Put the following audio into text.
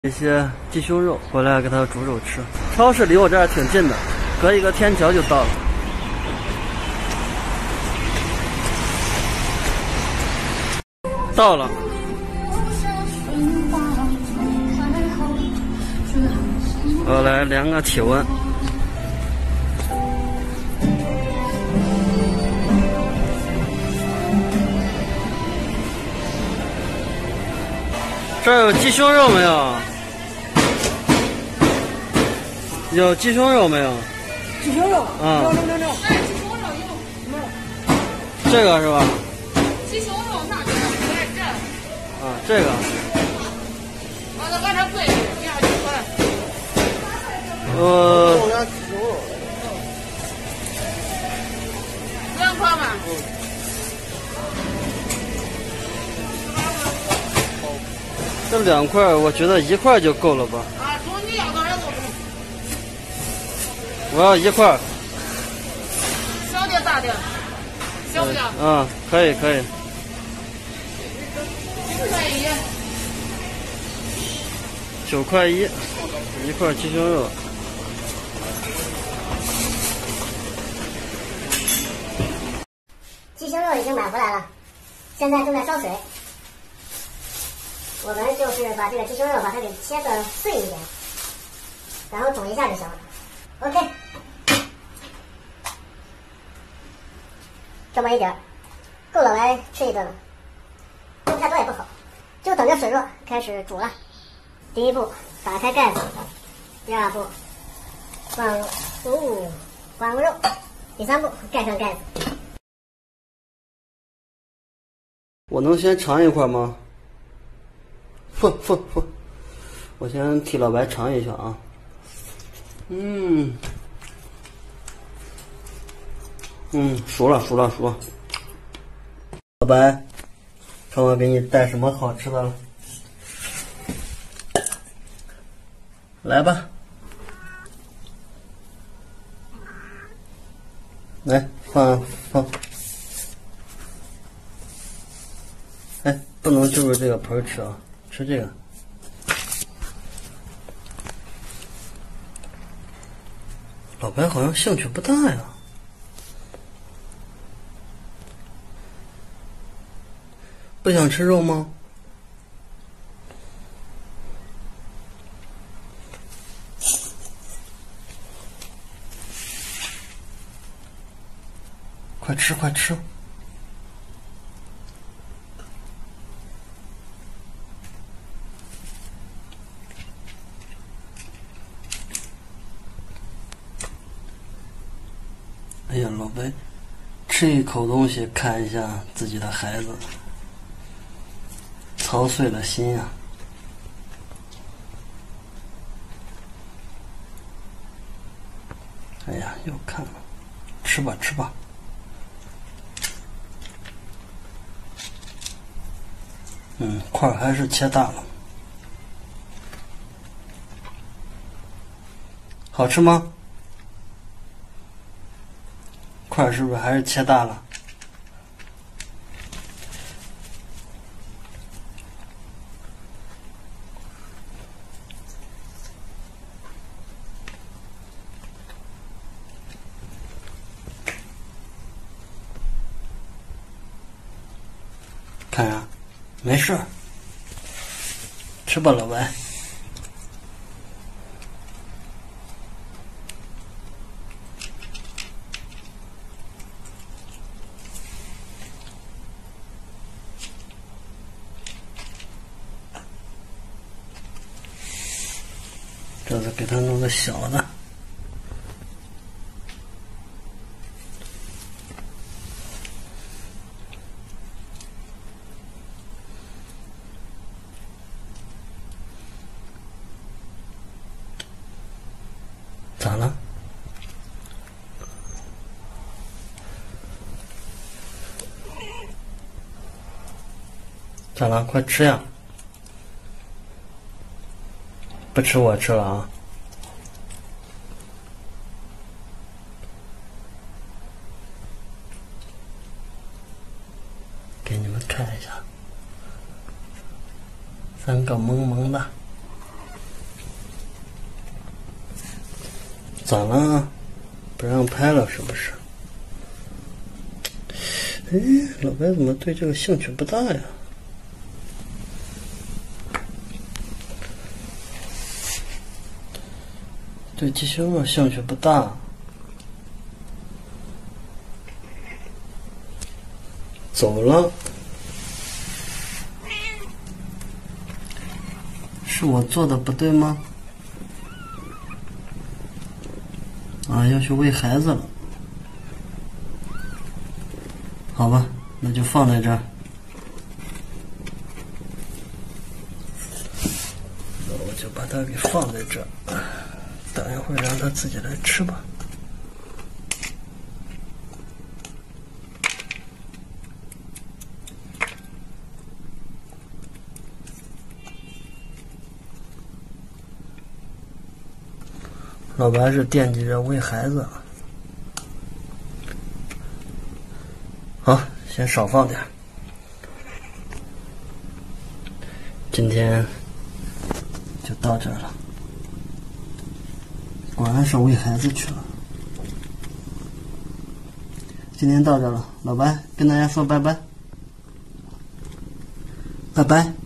一些鸡胸肉，回来给它煮肉吃。超市离我这儿挺近的，隔一个天桥就到了。到了。我来量个体温。这儿有鸡胸肉没有？有鸡胸肉没有？ 鸡胸肉， 啊， 有。 鸡胸肉有。 这个是吧？ 鸡胸肉那个在这。 啊，这个。 往这贵，2.9块。2块吧。 这2块，我觉得1块就够了吧？ 啊，中你要多少都中。 我要1块。 小的大的，小不了。 嗯，可以可以。9块1，1块鸡胸肉。 鸡胸肉已经买回来了，现在正在烧水。我们就是把这个鸡胸肉把它给切得碎一点，然后煮一下就行了。OK， 这么一点够老白吃一顿了，吃不太多也不好，就等着水热开始煮了。第一步，打开盖子；第二步，放入肉；第三步，盖上盖子。 我能先尝一块吗？不，我先替老白尝一下啊。熟了。老白，看我给你带什么好吃的了。来吧，来放。哎，不能就是这个盆吃啊，吃这个。老白好像兴趣不大呀。不想吃肉吗？快吃！哎呀，老白，吃一口东西，看一下自己的孩子，操碎了心呀！哎呀，又看了，吃吧。块还是切大了。好吃吗？块是不是还是切大了？看呀，没事儿，吃吧，老白。这次给他弄个小的。咋了？咋了？快吃呀！不吃我吃了啊！给你们看一下，3个萌萌的。 咋了？不让拍了是不是？哎，老白怎么对这个兴趣不大呀？对机械肉兴趣不大。走了。是我做的不对吗？啊，要去喂孩子了。好吧，那就放在这儿。那我就把它给放在这儿，等一会儿让它自己来吃吧。老白是惦记着喂孩子。好，先少放点。今天就到这儿了。果然是喂孩子去了。今天到这儿了，老白跟大家说拜拜。拜拜。